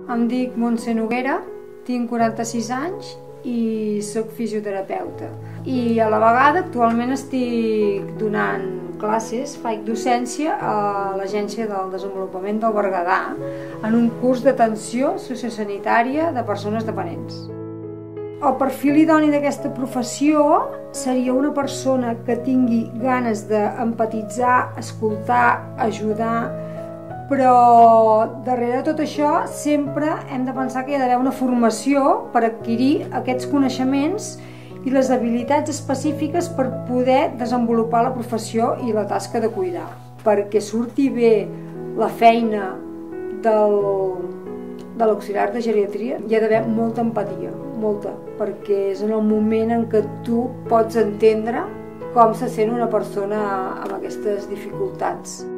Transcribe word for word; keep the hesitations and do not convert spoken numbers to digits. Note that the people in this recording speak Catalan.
Em dic Montse Noguera, tinc quaranta-sis anys i soc fisioterapeuta. I a la vegada actualment estic donant classes, faig docència a l'Agència del Desenvolupament del Berguedà en un curs d'atenció sociosanitària de persones dependents. El perfil idoni d'aquesta professió seria una persona que tingui ganes d'empatitzar, escoltar, ajudar, però darrere de tot això sempre hem de pensar que hi ha d'haver una formació per adquirir aquests coneixements i les habilitats específiques per poder desenvolupar la professió i la tasca de cuidar. Perquè surti bé la feina del, de l'auxiliar de geriatria hi ha d'haver molta empatia, molta, perquè és en el moment en què tu pots entendre com se sent una persona amb aquestes dificultats.